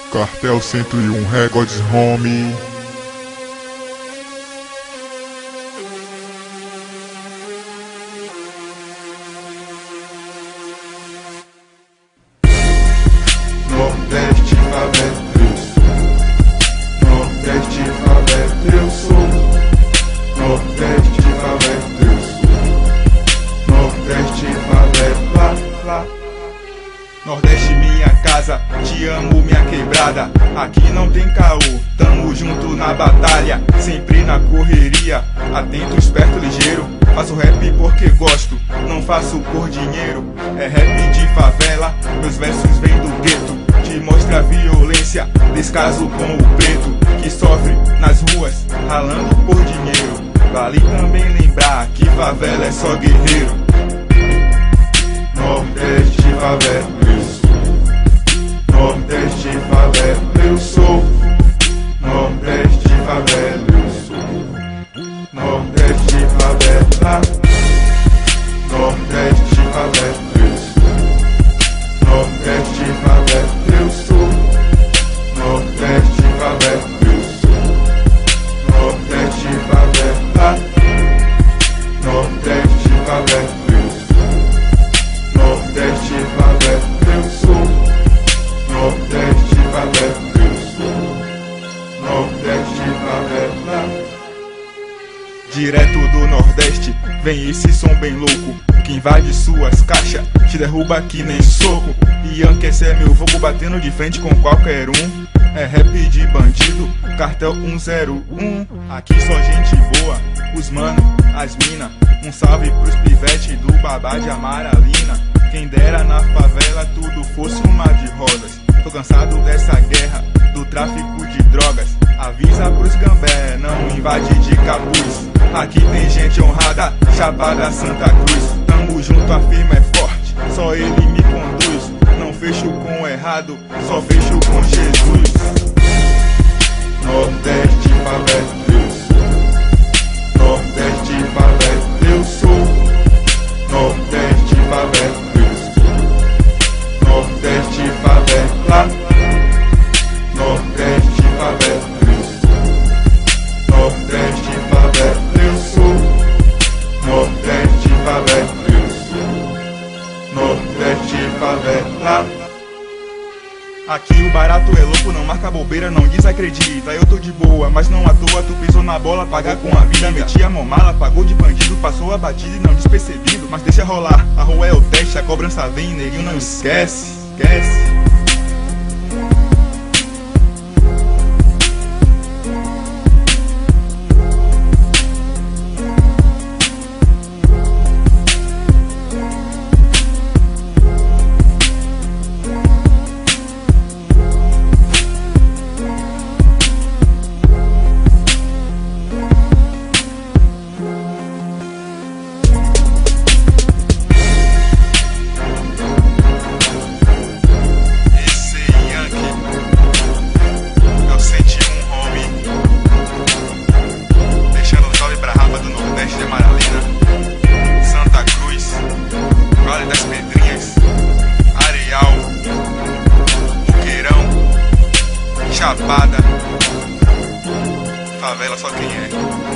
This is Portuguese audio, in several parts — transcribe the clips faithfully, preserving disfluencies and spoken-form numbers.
Cartel cento e um Records Home. Nordeste favela, eu sou. Nordeste favela, eu sou. Nordeste favela, eu sou. Nordeste favela, lá. Nordeste minha casa, te amo minha quebrada. Aqui não tem caô, tamo junto na batalha. Sempre na correria, atento, esperto, ligeiro. Faço rap porque gosto, não faço por dinheiro. É rap de favela, meus versos vêm do gueto. Te mostra a violência, descaso com o preto que sofre nas ruas, ralando por dinheiro. Vale também lembrar que favela é só guerreiro. Nordeste favela, eu sou. Nordeste favela, eu sou. Nordeste favela, eu sou. Nordeste favela. Nordeste favela, eu sou. Nordeste favela, eu sou. Nordeste favela, eu sou. Nordeste favela. Nordeste favela, eu sou. Nordeste favela, eu sou. Nordeste favela, eu sou. Nordeste favela. Direto do Nordeste, vem esse som bem louco que invade suas caixas, te derruba que nem soco. Yankee, esse é meu fogo batendo de frente com qualquer um. É rap de bandido, cartel cento e um. Aqui só gente boa, os mano, as mina. Um salve pros pivete do babá de Amaralina. Quem dera na favela tudo fosse um mar de rosas. Tô cansado dessa guerra, do tráfico de drogas. Avisa pros gambé, não invade de capuz. Aqui tem gente honrada, Chapada Santa Cruz. Tamo junto, a firma é forte, só ele me conduz. Não fecho com o errado, só fecho com Jesus. Nordeste favela, eu sou. Nordeste favela, eu sou. Nordeste favela, eu sou. Nordeste favela. Nordeste favela, eu sou. Nordeste favela, eu sou. Nordeste favela, eu sou. Nordeste favela. Aqui o barato é louco, não marca bobeira, não desacredita. Eu tô de boa, mas não à toa, tu pisou na bola, pagar com a vida. Meti a mão mala, pagou de bandido, passou a batida e não despercebido. Mas deixa rolar, a rua é o teste, a cobrança vem, neguinho não esquece, esquece. Chapada, favela só quem é.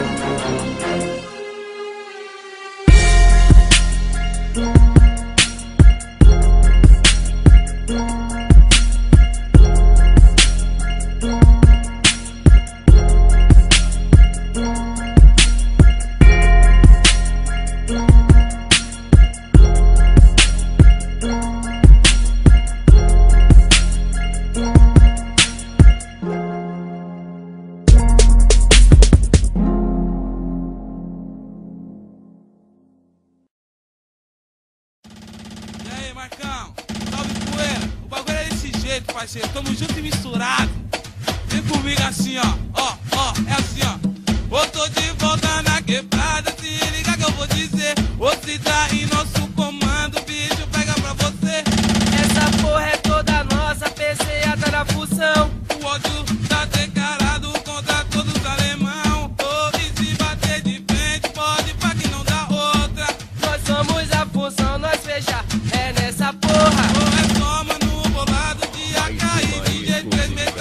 Marcão, salve poeira, o bagulho é desse jeito, parceiro, tamo junto e misturado. Vem comigo assim, ó, ó, ó, é assim, ó. Eu tô de volta na quebrada, se liga que eu vou dizer. Você tá em nosso comando, bicho, pega pra você. Essa porra é toda nossa, P C A tá na função. O ódio tá declarado contra todos os alemão. Oh, e se bater de frente, pode pra que não dá outra. Nós somos a função, nós fecha, é nessa porra. Oh, é só mano bolado de A K e D J três seis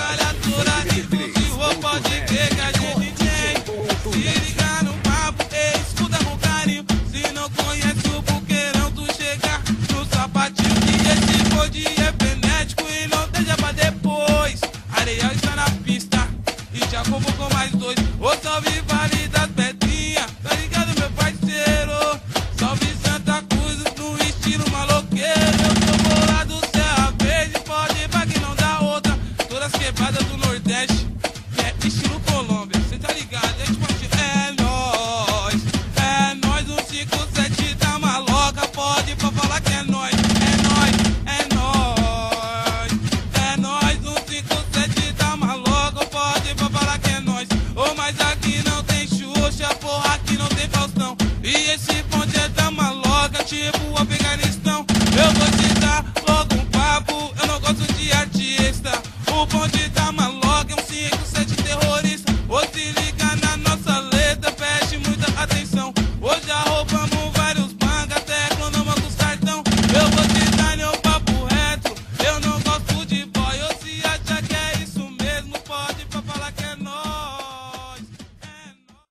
Eu vou te dar logo um papo, eu não gosto de artista. O bonde da maloca é um cinco sete terrorista. Vou se ligar na nossa letra, preste muita atenção. Hoje arroubamos vários bancos, até economamos cartão. Eu vou te dar meu papo reto, eu não gosto de boy. Ou se acha que é isso mesmo, pode pra falar que é nóis. É nóis.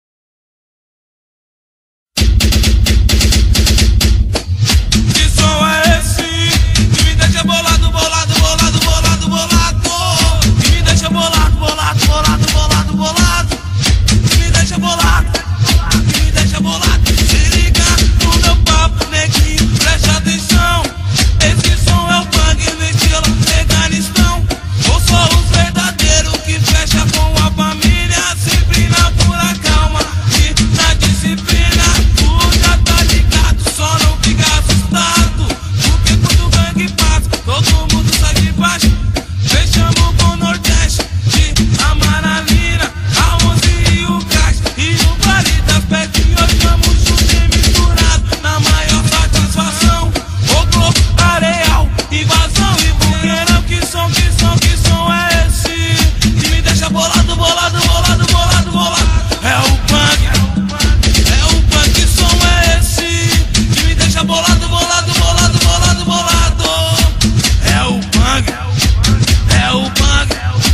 Que som é esse? Que me deixa bolado, bolado, bolado, bolado, bolado. Que me deixa bolado, bolado, bolado, bolado, bolado. Que me deixa bolado, que me deixa bolado. Se liga no meu papo, neguinho, preste atenção. Esse som é o punk no estilo Afeganistão. Eu sou os verdadeiros que fecha com a família. Sempre na pura calma e na disciplina. Tu já tá ligado, só não fica assustado. Porque quando o gangue passa, todo mundo sai de baixo. Fechamos com o Nordeste de Amaralina, a onze e o Caixa e o Vale das Pedrinhas. Estamos juntos e misturados na maior satisfação. O Globo, Areal, invasão e buqueirão. Que som, que som, que som é esse? Que me deixa bolado, bolado, bolado, bolado, bolado. É o punk, é o punk. Que som é esse? Que me deixa bolado, bolado, bolado, bolado, bolado. É o punk, é o punk.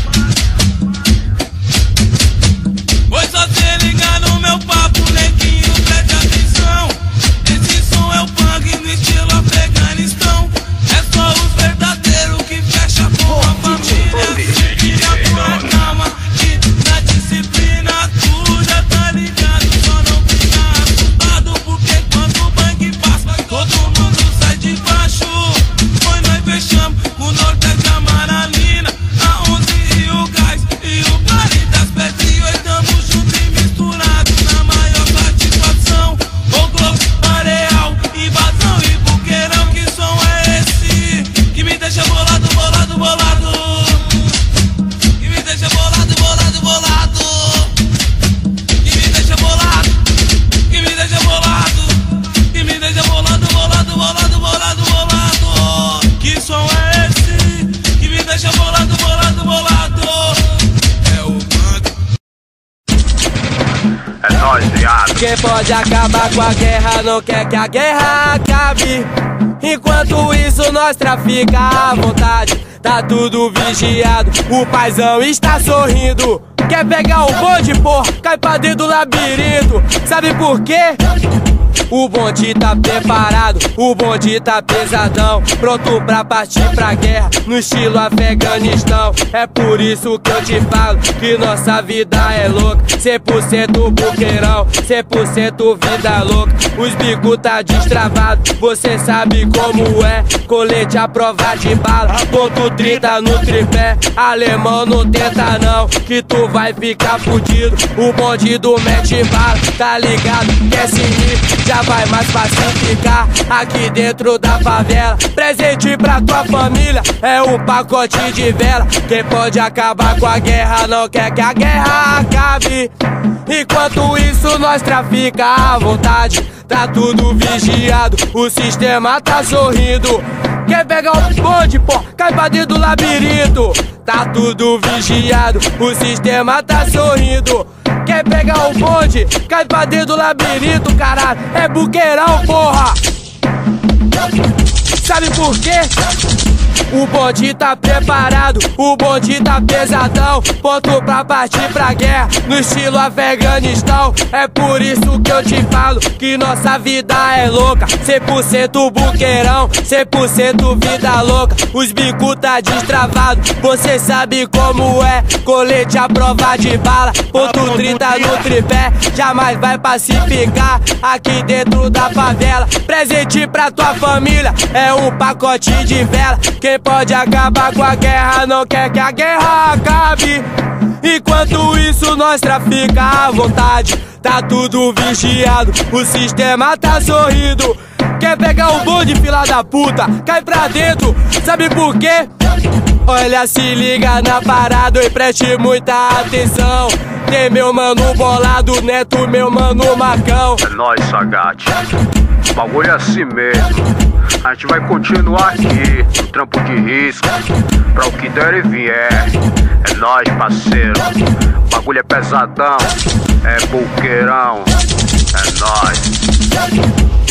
Pois só se ligar no meu papo, neguinho, preste atenção. Esse som é o punk no estilo Afeganistão. É só os verdadeiros que fecha com a família. Sempre na pura calma e na disciplina. Tu já tá ligado, só não fica assustado. Porque quando o punk passa, todo mundo sai de baixo. Foi nós fechamos o Nordeste, Amaralina, a onze e o Gás e o Vale das Pedrinhas. Estamos juntos e misturados na maior satisfação. O Globo, Areal, invasão e buqueirão. Que som é esse? Que me deixa bolado, bolado, bolado. Que me deixa bolado, bolado, bolado. Que me deixa bolado, que me deixa bolado. Que me deixa bolado, bolado, bolado, bolado, bolado. Que som é esse? Que me deixa bolado, bolado, bolado. É o punk. É nóis, viado. Quem pode acabar com a guerra não quer que a guerra acabe. Enquanto isso nós trafica à vontade. Tá tudo vigiado, o paizão está sorrindo. Quer pegar o bonde, porra, cai pra dentro do labirinto. Sabe por quê? O bonde tá preparado, o bonde tá pesadão, pronto pra partir pra guerra, no estilo Afeganistão. É por isso que eu te falo que nossa vida é louca. Cem por cento buqueirão, cem por cento vida louca. Os bicos tá destravado, você sabe como é. Colete à prova de bala, ponto trinta no tripé. Alemão não tenta não, que tu vai ficar fudido. O bonde do mete bala, tá ligado? Quer sinistro, já vai mais pacificar aqui dentro da favela. Presente pra tua família é um pacote de vela. Quem pode acabar com a guerra não quer que a guerra acabe. Enquanto isso nós trafica à vontade. Tá tudo vigiado, o sistema tá sorrindo. Quer pegar o bonde, pô, cai pra dentro do labirinto. Tá tudo vigiado, o sistema tá sorrindo. Quer pegar o bonde, cai pra dentro do labirinto, caralho. É buqueirão, porra. Sabe por quê? O bonde tá preparado, o bonde tá pesadão, ponto pra partir pra guerra, no estilo Afeganistão. É por isso que eu te falo que nossa vida é louca. Cem por cento buqueirão, cem por cento vida louca. Os bicos tá destravado, você sabe como é. Colete à prova de bala, ponto trinta no tripé. Jamais vai pacificar aqui dentro da favela. Presente pra tua família é um pacote de vela. Quem pode acabar com a guerra não quer que a guerra acabe. Enquanto isso nós trafica à vontade. Tá tudo vigiado, o sistema tá sorrindo. Quer pegar o bonde, fila da puta, cai pra dentro. Sabe por quê? Olha, se liga na parada e preste muita atenção. Tem meu mano Bolado, Neto, meu mano Marcão. É nóis, Sagate. O bagulho é assim mesmo. A gente vai continuar aqui, no trampo de risco, pra o que der e vier. É nóis, parceiro. O bagulho é pesadão, é boqueirão. É nóis.